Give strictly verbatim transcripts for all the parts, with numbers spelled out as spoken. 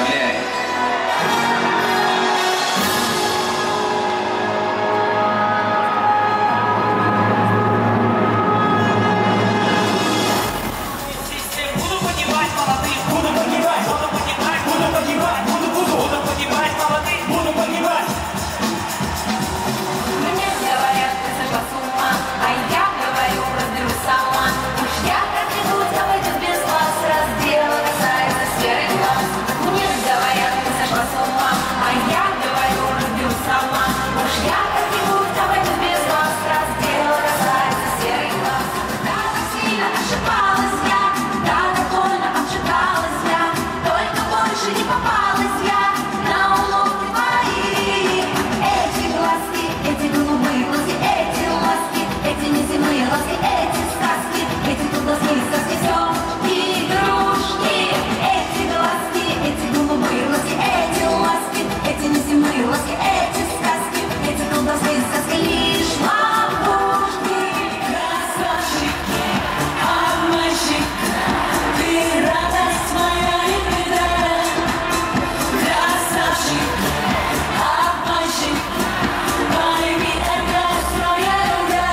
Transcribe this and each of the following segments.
представляет. Буду погибать молодым, буду погибать, буду погибать, буду погибать, буду, буду, буду погибать молодым, буду погибать. Мне говорят, ты сошла с ума, а я говорю, разберусь сама. Уж я как-нибудь обойдусь без вас, раз дело касается серых глаз. Мне говорят, ты сошла с ума, а я говорю, разберусь сама. Уж я как-нибудь обойдусь без вас, раз дело касается серых глаз. Да, так сильно ошибалась я, да, так больно обжигалась я, только больше не попалась я на уловки твои. Эти глазки, эти голубые глазки, эти ласки, эти неземные ласки, эти сказки, эти колдовские сказки, все игрушки. Эти глазки, эти голубые глазки, эти ласки, эти неземные ласки, эти сказки, эти колдовские сказки, лишь ловушки. Красавчик, обманщик, ты радость моя и беда. Красавчик, обманщик, пойми, это все ерунда.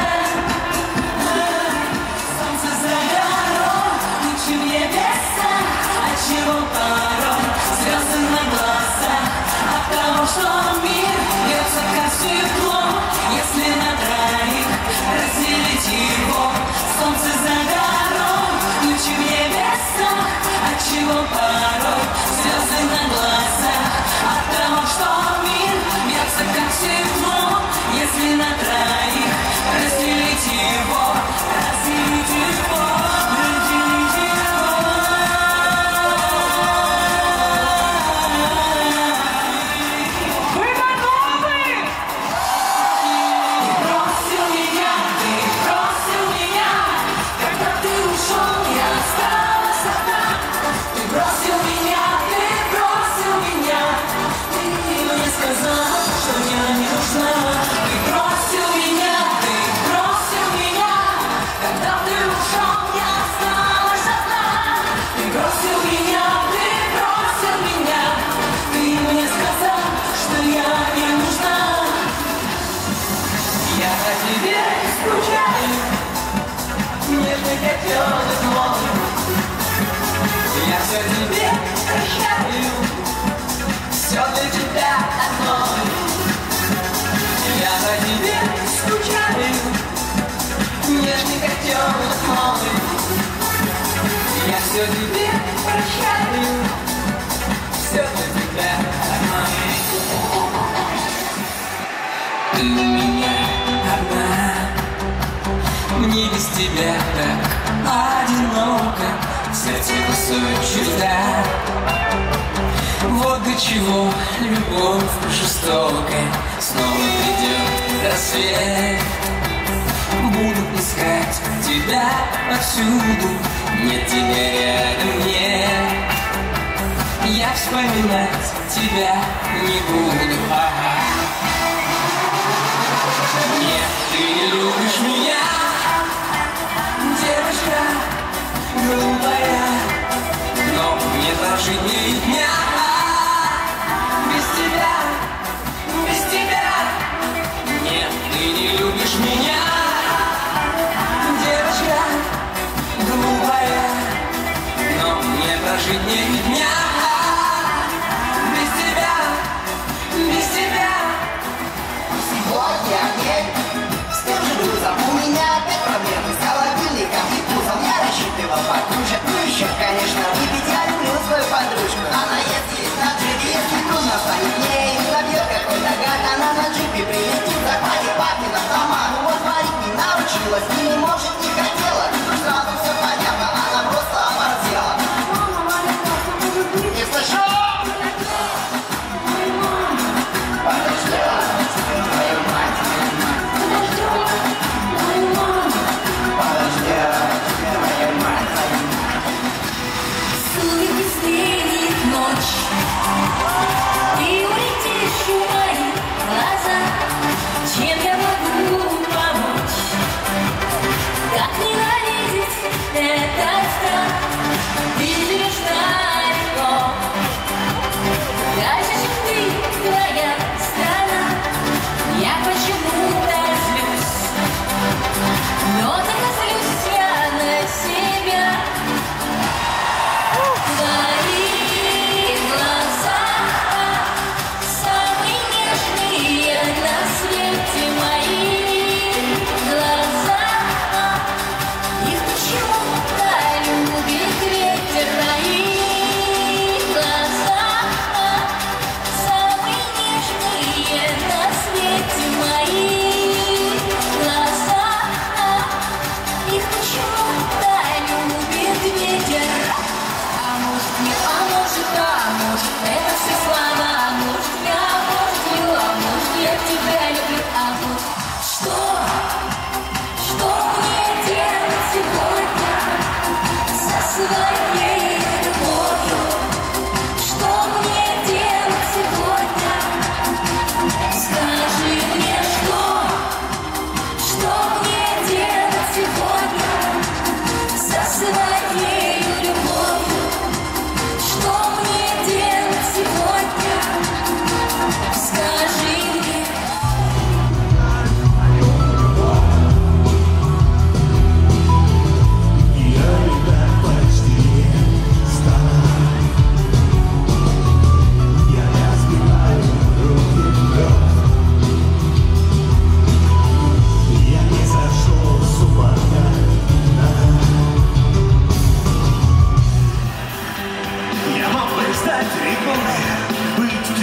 Солнце за горой, лучи в небесах, отчего порой слезы на глазах от того, что мир льется как стекло, если на троих разделить его. Солнце за горой, лучи в небесах, отчего порой слезы на глазах от того, что мир льется как стекло, если на троих разделить его, разделить его, разделить его. Вы готовы? Ты бросил меня, ты бросил меня, когда ты ушел, я осталась одна. Ты бросил меня, ты бросил меня, ты мне сказал, что я не нужна. Ты бросил меня, ты бросил меня, когда ты ушел, я осталась одна. Ты бросил меня, ты бросил меня, ты мне сказал, что я не нужна. Я по тебе скучаю, нежный котенок мой. Я все тебе прощаю, все для тебя одной. Я по тебе скучаю, нежный котенок мой. Я все тебе прощаю, все для тебя одной. Ты у меня одна, мне без тебя так одиноко, в сердце кусает черта. Вот до чего любовь жестокая, снова придет рассвет. Буду искать тебя повсюду, нет тебя рядом, нет. Я вспоминать тебя не буду. Ага. Нет, ты не любишь меня, девочка глупая, но мне прожить ни дня без тебя, без тебя. Нет, ты не любишь меня, девочка глупая, но мне прожить ни дня без тебя, без тебя. Сегодня день, скажи, грузом у меня опять проблемы с холодильником и пузом. Я рассчитывал покушать, ну еще, конечно, выпить. Я люблю свою подружку, она ест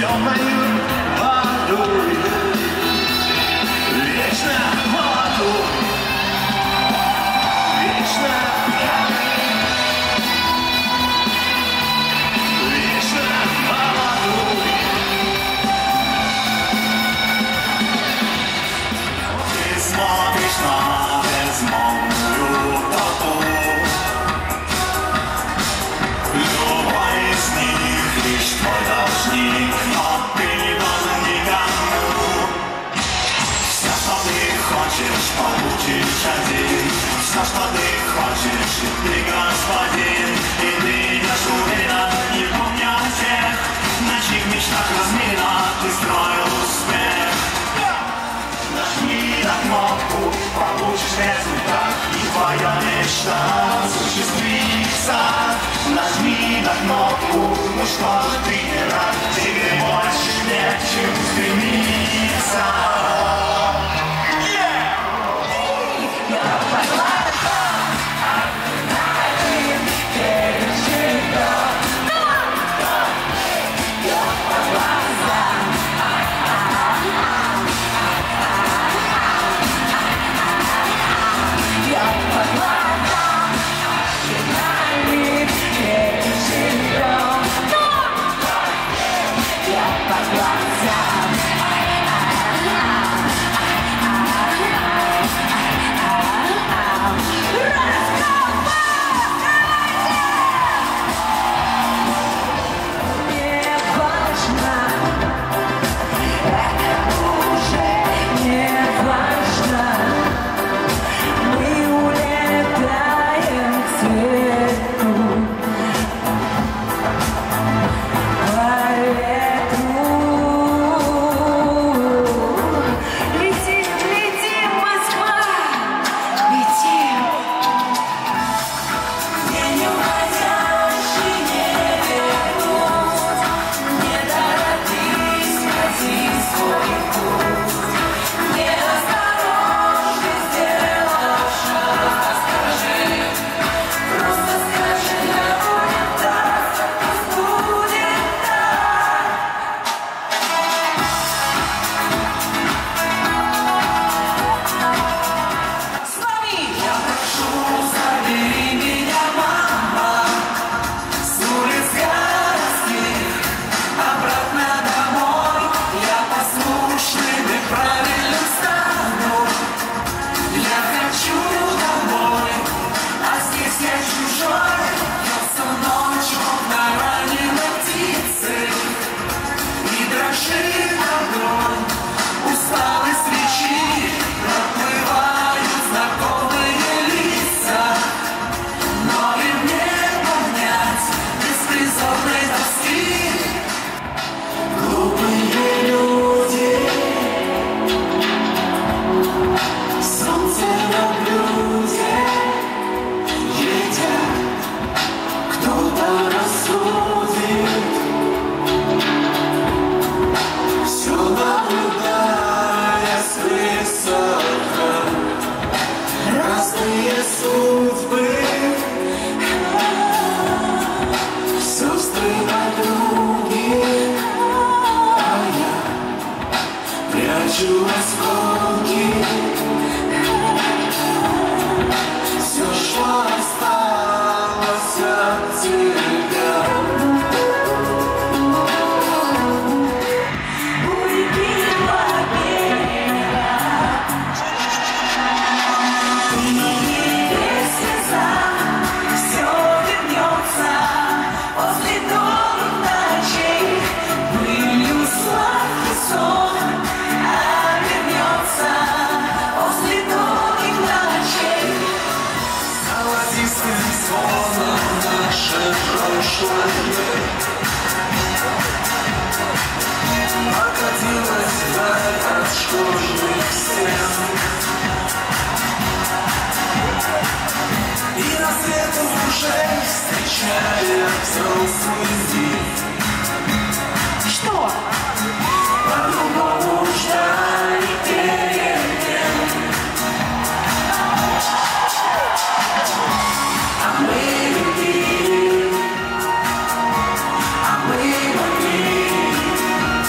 темною водой. Вечно молодой, вечно пьяный, вечно молодой. Ты смотришь на безмолвную толпу, любой из них лишь твой должник, но ты не должен никому. Все, что ты хочешь, получишь один. Все, что ты хочешь, и ты господин. И ты идешь уверенно, не помня всех, на чьих мечтах размеренно ты строил успех. Нажми на кнопку, получишь результат, и твоя мечта осуществится. Нажми на кнопку, ну что же ты не рад, тебе больше не к чему стремиться. Что? По-другому ждали перед тем. А мы любили, а мы любили.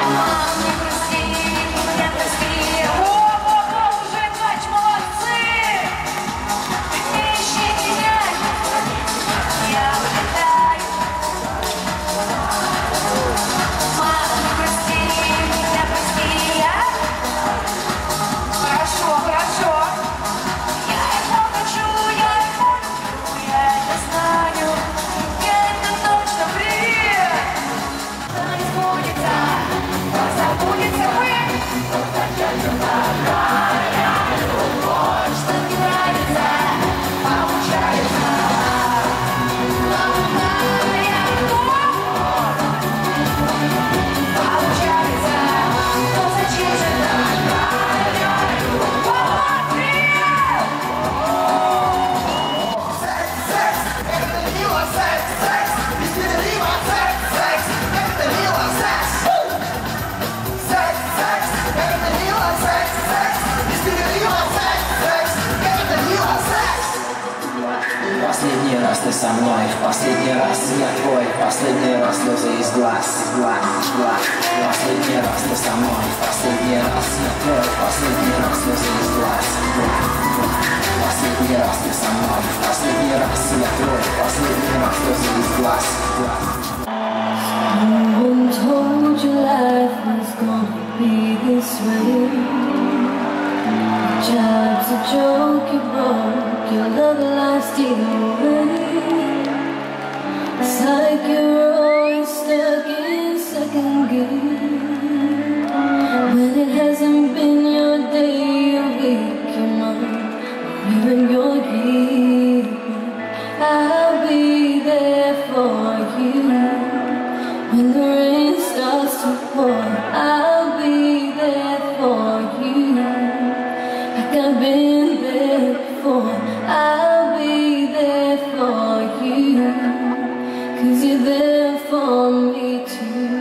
Последний раз ты со мной, в последний раз я твой, последний раз слезы из глаз, глаз, глаз. Последний раз ты со мной, в последний раз я твой, последний раз слезы из глаз, глаз, глаз. Последний раз ты со мной, в последний раз я твой, последний раз слезы из глаз, глаз. No one told you life was gonna be this way. Your job's a joke, you broke, your love life's either way. It's like you're always stuck in second gear. When it hasn't been your day, your week, your month, or even your year, I'll be there for you. When the rain starts to pour, I'll be there for you. Like I've been there before, I'll be there for you. Cause you're there for me too.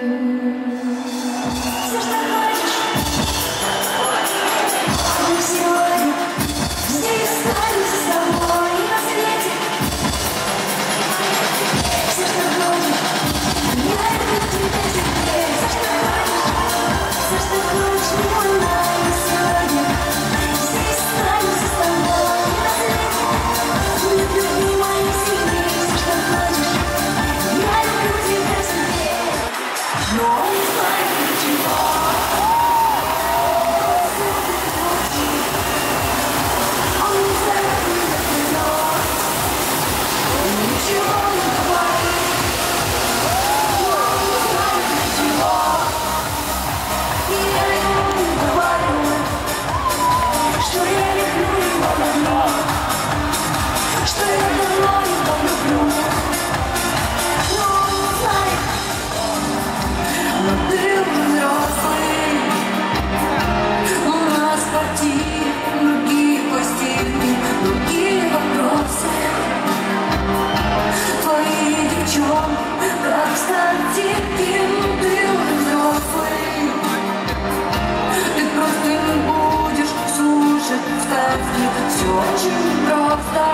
Все очень просто.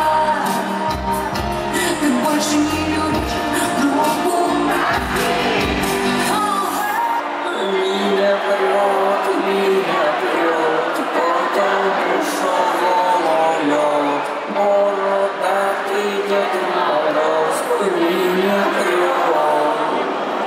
Ты больше не любишь другу. Меня прет, меня прет, потом душа волнует. Бородатый Дед Мороз меня прет.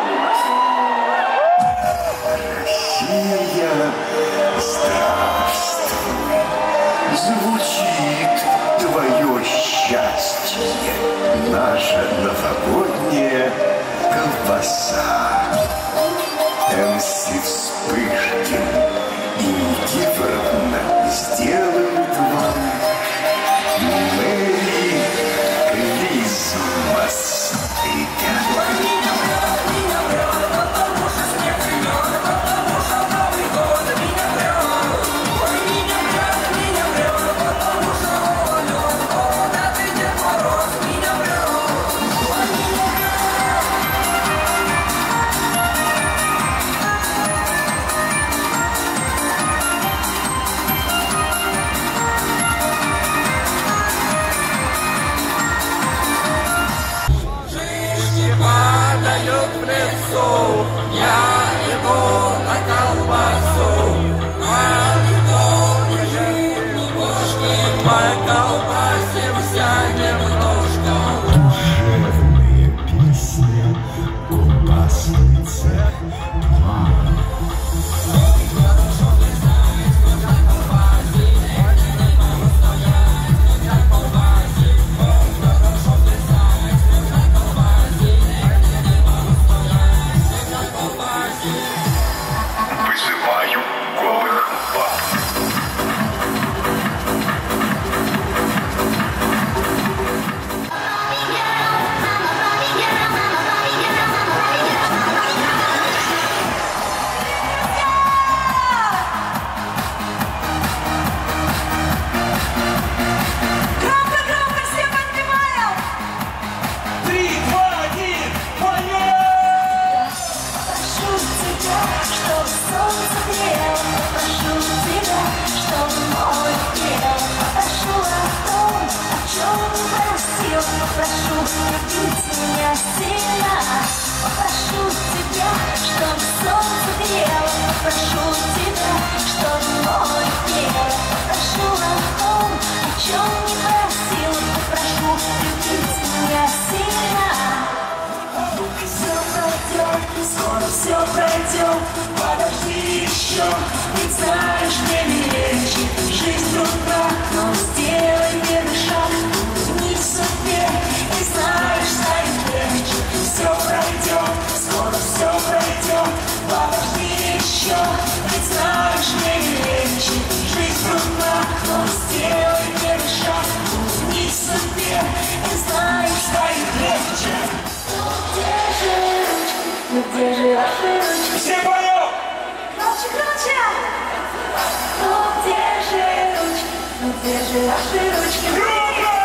Россия, здравствуй. Звучит твое счастье, наша новогодняя колбаса. эм си Вспышкин и Никифоровна сделают вам Мэри Крисмас, ребята. Попрошу любить меня сильно. Попрошу тебя, чтобы солнце грело. Попрошу тебя, чтобы море пело. Попрошу о том, о чем не просила. Попрошу любить меня сильно. Все пройдет, скоро все пройдет. Подожди еще, ведь знаешь, мне не легче. Жизнь трудна, но сделай первый шаг. Улыбнись судьбе, и знаешь, станет легче. Все пройдет, скоро все пройдет. Подожди еще, ведь знаешь, мне не легче. Жизнь трудна, но сделай первый шаг. Улыбнись судьбе, и знаешь, станет легче. Ну где же ручки, ну где же ваши ручки? Все поем! Громче, громче! Ну где же ручки, ну где же ваши ручки? Громко!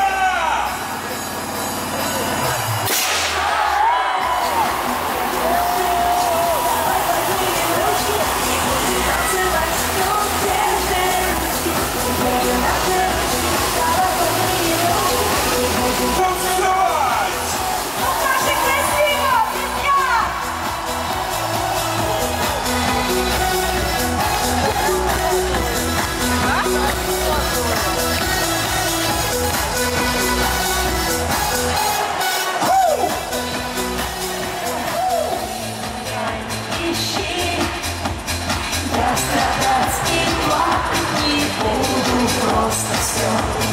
Танцевать! Ищи, я страдать и плакать не буду, просто все